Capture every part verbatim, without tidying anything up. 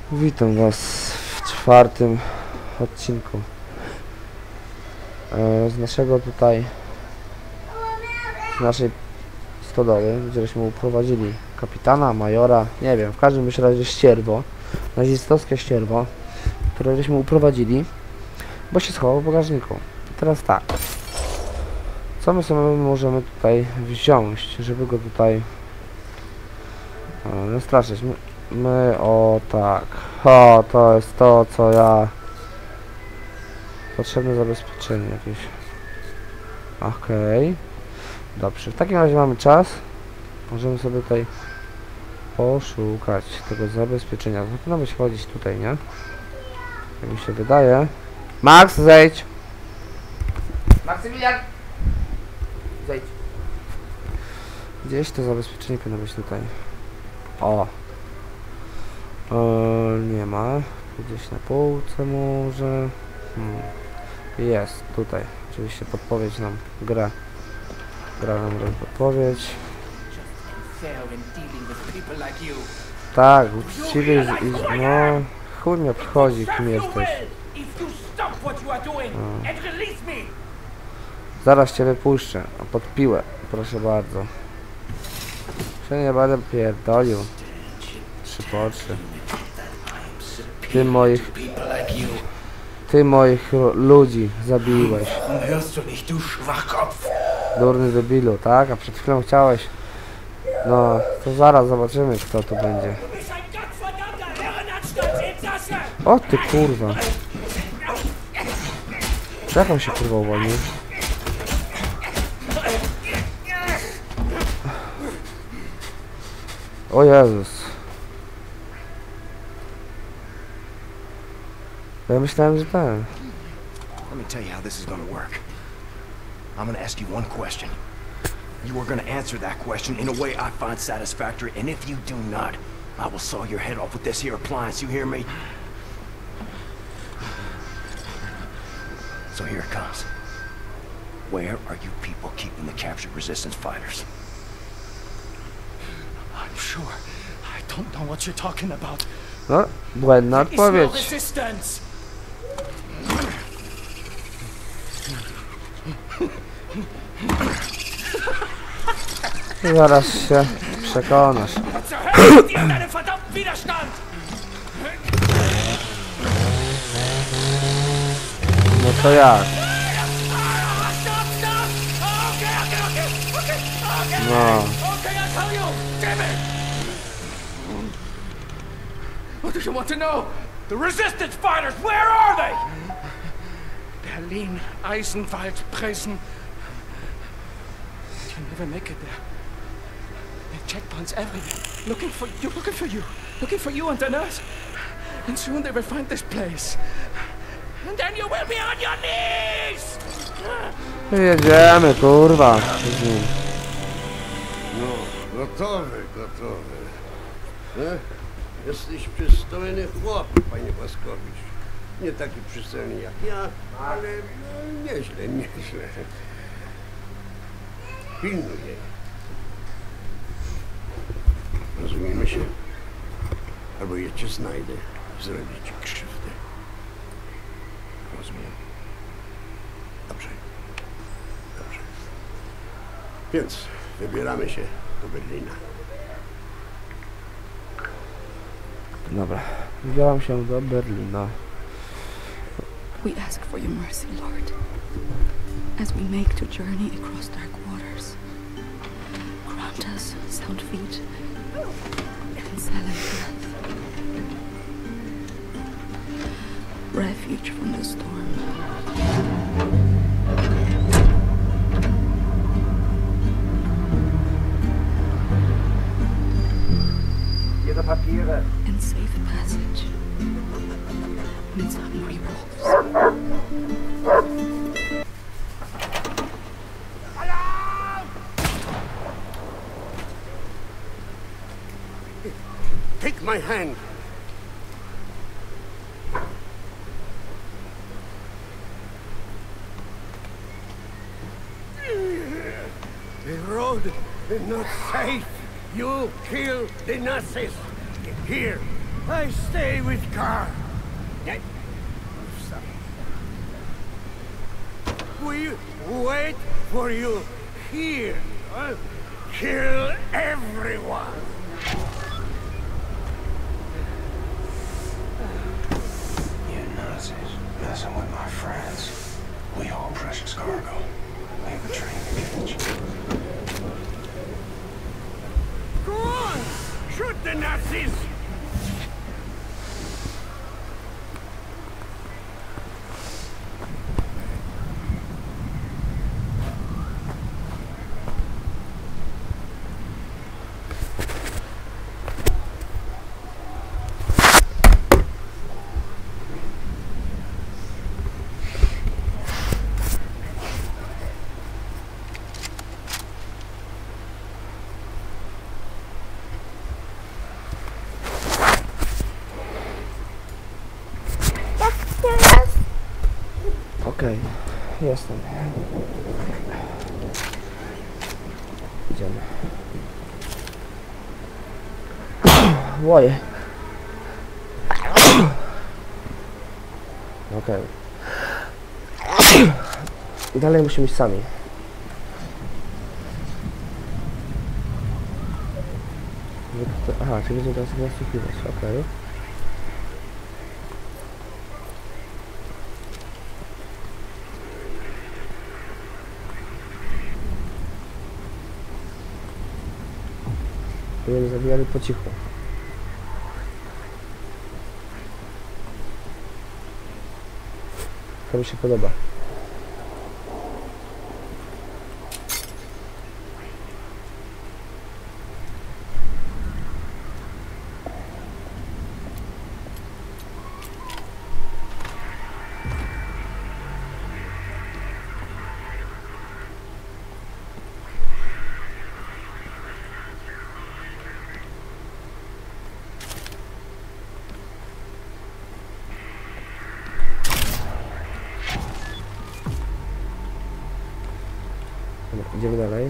Witam was w czwartym odcinku e, z naszego tutaj z naszej stodoły, gdzie żeśmy uprowadzili kapitana, majora, nie wiem, w każdym razie ścierwo, nazistowskie ścierwo, które żeśmy uprowadzili, bo się schował w bagażniku. I teraz tak, co my sobie możemy tutaj wziąć, żeby go tutaj e, nastraszyć? My, My, o tak, o, to jest to, co ja... Potrzebne zabezpieczenie jakieś. Okej. Okay. Dobrze, w takim razie mamy czas. Możemy sobie tutaj poszukać tego zabezpieczenia. Powinno być chodzić tutaj, nie? Jak mi się wydaje. Max, zejdź! Maksymilian! Zejdź. Gdzieś to zabezpieczenie powinno być tutaj. O! Eee, nie ma. Gdzieś na półce może. Hmm. Jest tutaj. Oczywiście podpowiedź nam gra. Gra nam podpowiedź. Tak, uczciwy i no. Chuj mnie obchodzi, kim jesteś. No. Zaraz cię wypuszczę. A pod piłę. Proszę bardzo. Się nie będę pierdolił. Trzy po trzy. Ty moich... Ty moich ludzi zabiłeś. Durny debilu, tak? A przed chwilą chciałeś... No, to zaraz zobaczymy, kto to będzie. O ty kurwa. Jak on się kurwa uwolnił? O Jezus. Ja myślałem, że ten. Let me tell you how this is gonna work. I'm gonna ask you one question. You are gonna answer that question in a way I find satisfactory, and if you do not, I will saw your head off with this here appliance, you hear me? So here it comes. Where are you people keeping the captured resistance fighters? I'm sure. I don't know what you're talking about. No, błędna odpowiedź. Zaraz się przekonasz. No to jak? No. What do you want to know? The resistance fighters, where are they? Berlin, Eisenwald, Presen. You'll never make it there. There are checkpoints everywhere. Looking for you, looking for you. Looking for you and the nurse. And soon they will find this place. And then you will be on your knees! Jedziemy, kurwa. No, gotowy, gotowy. E? Jesteś przystojny chłop, panie Waskowicz. Nie taki przystojny jak ja, ale no, nieźle, nieźle. Pilnuję. Rozumiemy się? Albo ja cię znajdę, zrobię ci krzywdę. Rozumiem. Dobrze. Dobrze. Więc wybieramy się do Berlina. Dobra, wybieram się do Berlina. We ask for your mercy, Lord, as we make the journey across dark waters. Grant us sound feet and silent breath. Refuge from the storm. And safe passage amidst hungry wolves. Take my hand. The road is not safe. You kill the Nazis. Here, I stay with Carl. We wait for you here. Huh? Kill everyone. You Nazis messing with my friends. We haul precious cargo. We have a train to catch. Go on! Shoot the Nazis! Okej, okay, jestem. Idziemy. Łoje. Okej. Okay. Dalej musimy iść sami. Aha, czyli będziemy teraz nasłuchiwać, okej. Okay. Będziemy zabijali po cichu. To mi się podoba. Idziemy dalej.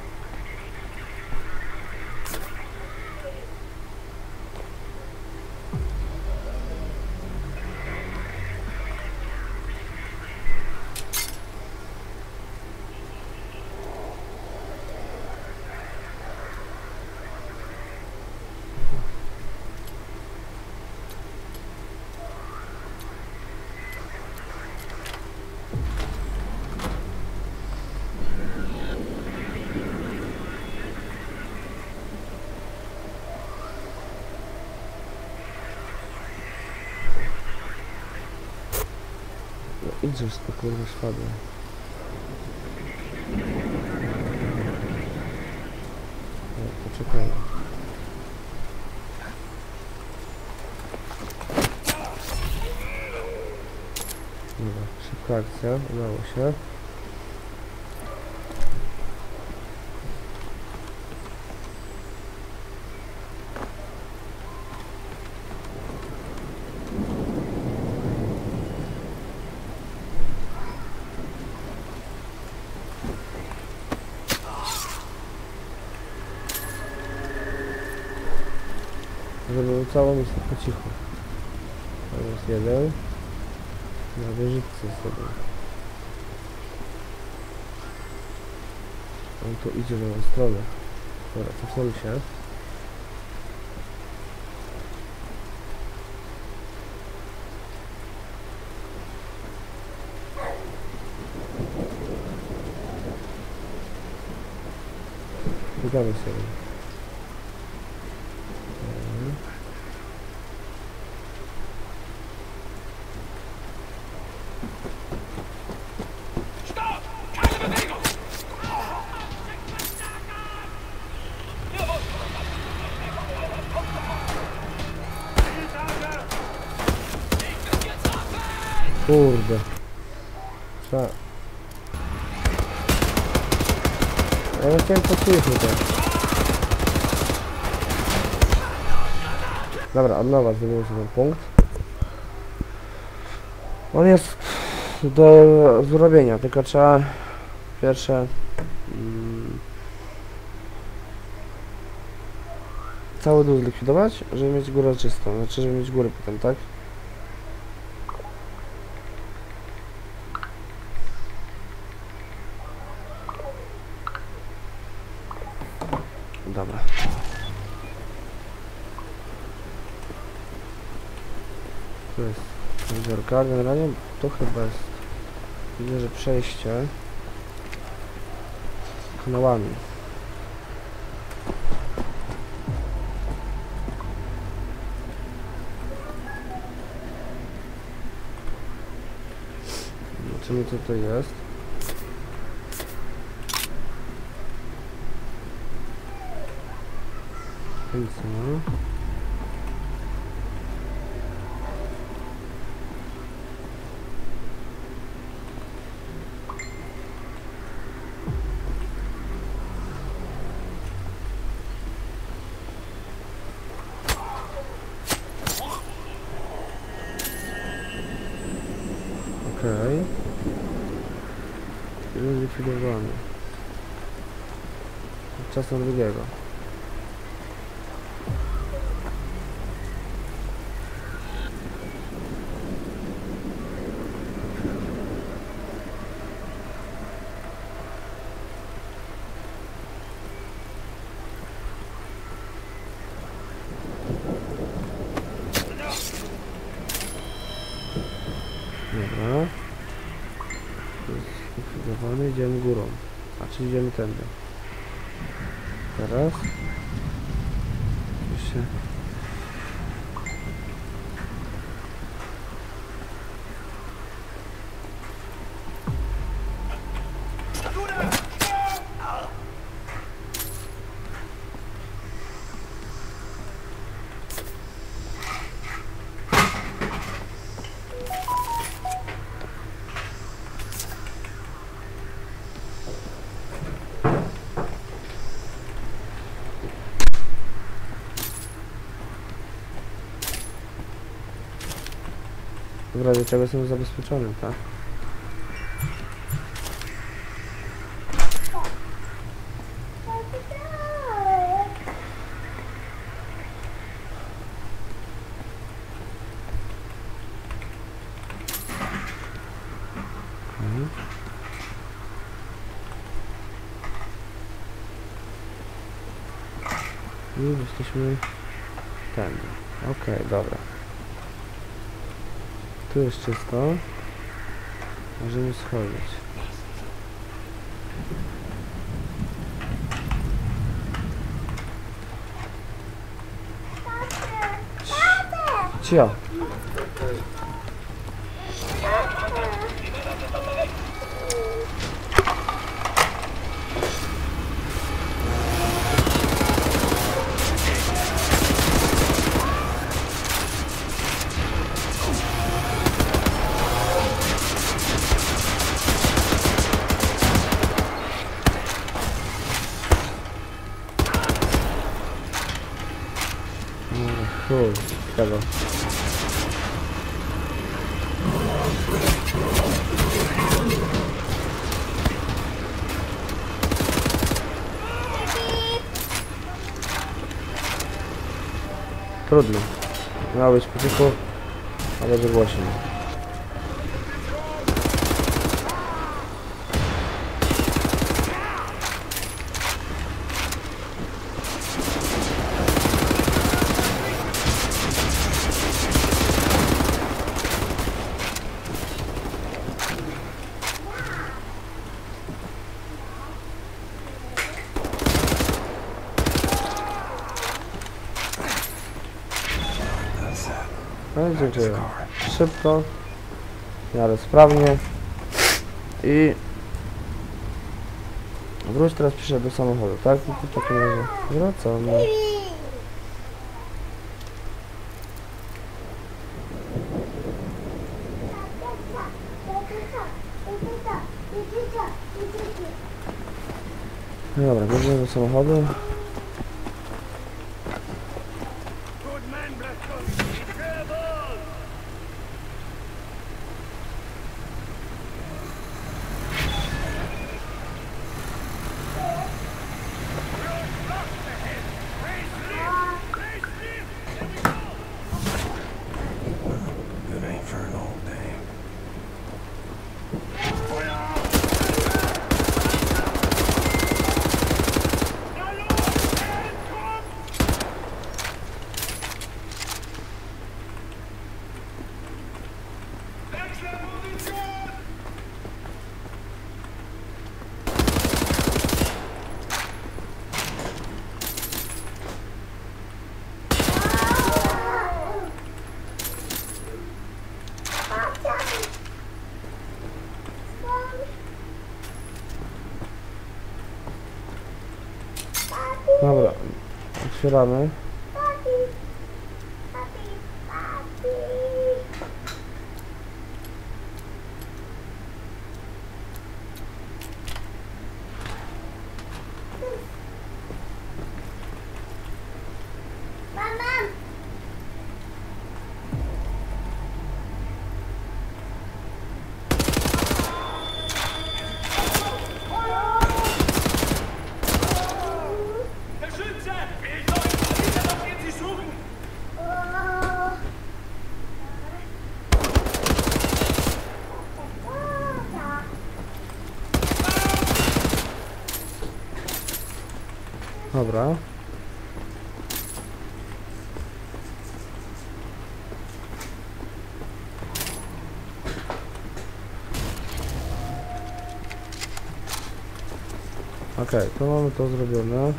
Idziesz to kurwa spadło. No, poczekaj. Dobra, szybka akcja, udało się. Żeby całą misję po cichu. To jest jeden. Na wieżyczce sobie. On tu idzie na moją stronę. Dobra, cofnął się. Udamy sobie. Kurde. Trzeba. Ja chciałem poczuć tutaj. Dobra, od nowa zrobimy sobie ten punkt. On jest do zrobienia, tylko trzeba pierwsze mm, cały dół zlikwidować, żeby mieć górę czystą, znaczy żeby mieć górę potem, tak? Dobra. Tu jest jeziorka, generalnie to chyba jest, widzę, że przejście kanałami. Zobaczymy, co to jest. Nic nie ma. Okej. Jeden zlikwidowany. Czas na drugiego. Dobra. Zlikwidowany, idziemy górą. A czy idziemy tędy? Teraz. Oczywiście. W razie czego jestem zabezpieczony, tak? Mhm. I jesteśmy tędy. Okej, okay, dobra. Tu jest czysto. Możemy schodzić. Cio. Chuj, tego. Trudno. Miało być po cichu, ale wygłośnie. No, dziękuję. Szybko, w miarę sprawnie i wróć teraz piszę do samochodu, tak? No to w takim razie wracamy. No dobra, bierzemy do samochodu. Dobra, otwieramy. Dobra. Okej, okay, to mamy to zrobione.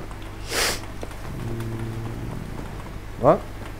O!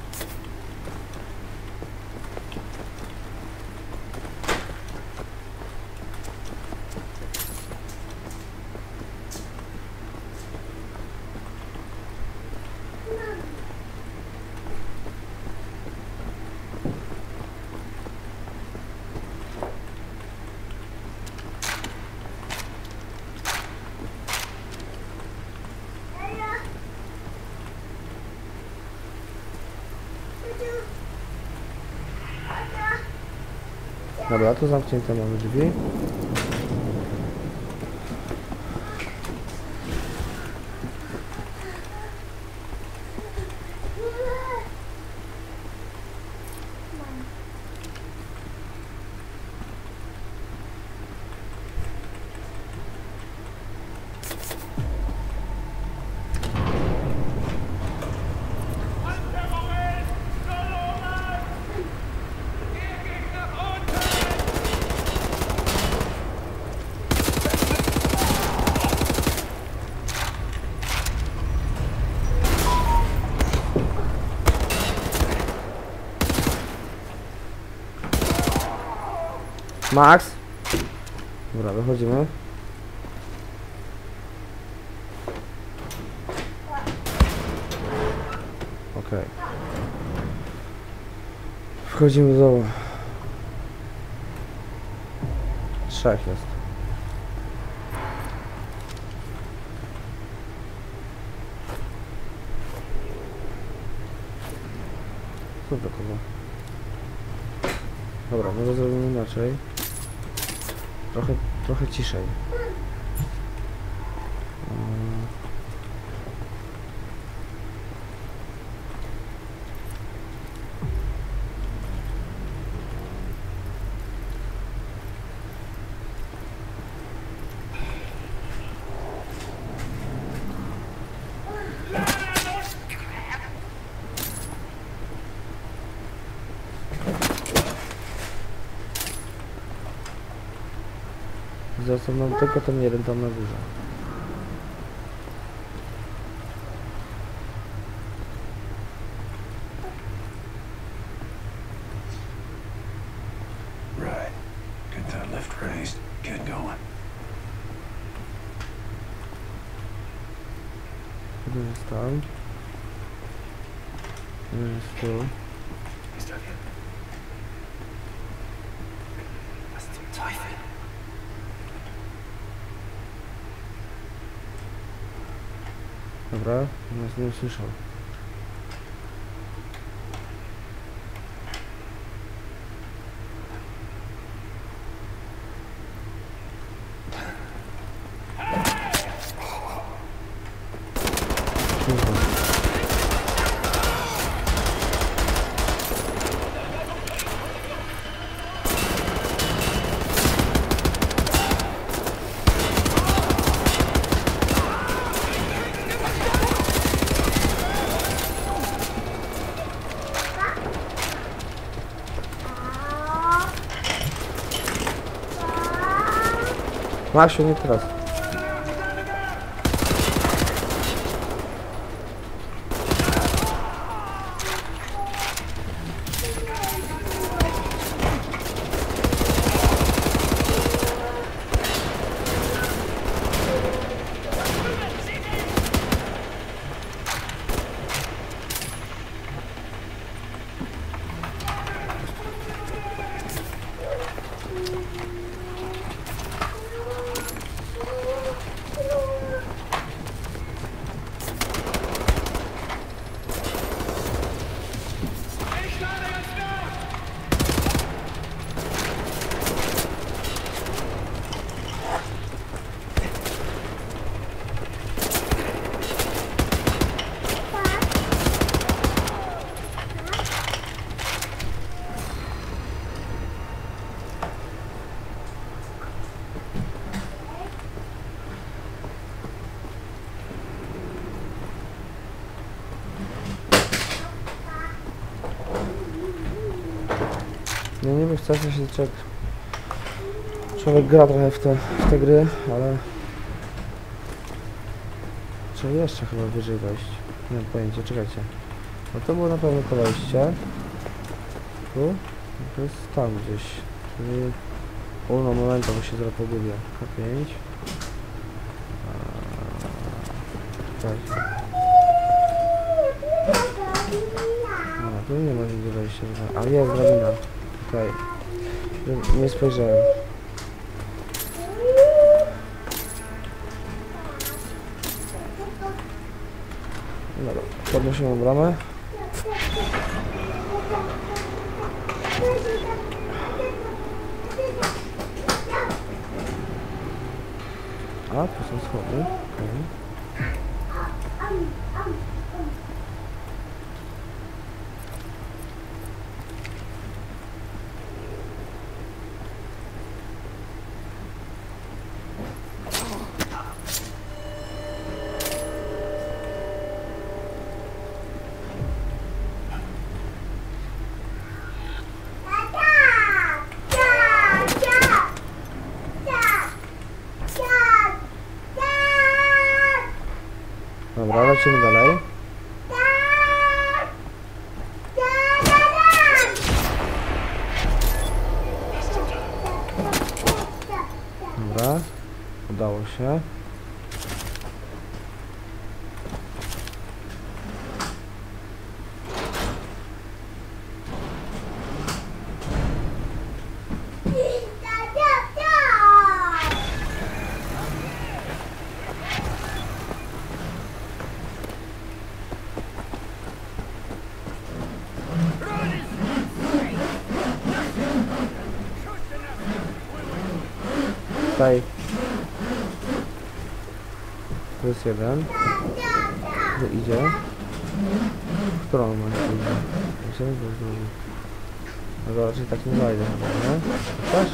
Dobra, tu zamknięte mamy drzwi. Max! Dobra, wychodzimy. Okej. Okay. Wchodzimy do... Trzech jest. Co to kurwa? Dobra, może zrobimy inaczej. Trochę, trochę ciszej. Zostaną tylko ten jeden tam na górze. Right. Get that lift raised. Get going. Jeden jest tam. Jeden jest tu. Dobra, nas nie usłyszał. Maksiu, nie teraz. Ja niby chcę się człowiek, człowiek gra trochę w te, w te gry, ale trzeba jeszcze chyba wyżej wejść. Nie mam pojęcia, czekajcie. No to było na pewno to wejście. Tu? To jest tam gdzieś. Czyli ulno momentu, bo się zaraz pogubię. K pięć. Tak. No, tu nie ma nigdzie wejścia. A jest drabina. Okej. Okay. Nie spojrzałem. Dobra, podnosimy bramę. A, tu są schody. Okay. Dobra, lecimy dalej. Dobra, udało się. Tutaj to jest jeden. Tu idzie. W którą on ma idzie? Myślę, że to jest drugi. No raczej tak nie zajdę chyba, nie? Chcesz?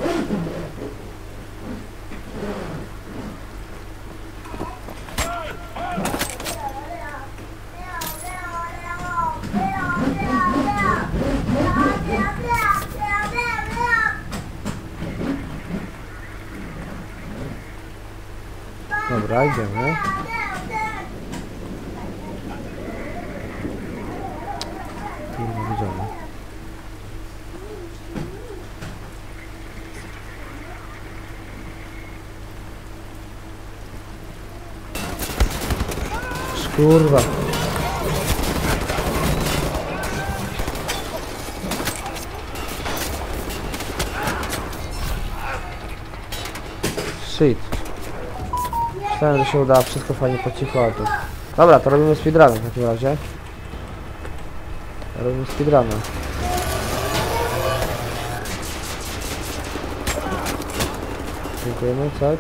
Dobra, idziemy. Kurwa, widziałem. Kurwa. Shit. Myślałem, że się uda wszystko fajnie po cichu, ale to... Dobra, to robimy speedrun w takim razie. Robimy speedrun. Dziękujemy, tak?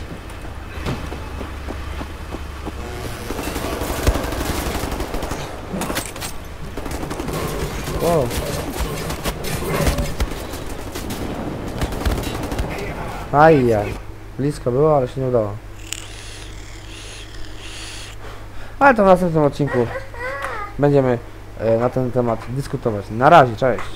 Wow. Ajaj. Blisko było, ale się nie udało. Ale to w następnym odcinku będziemy e, na ten temat dyskutować. Na razie, cześć!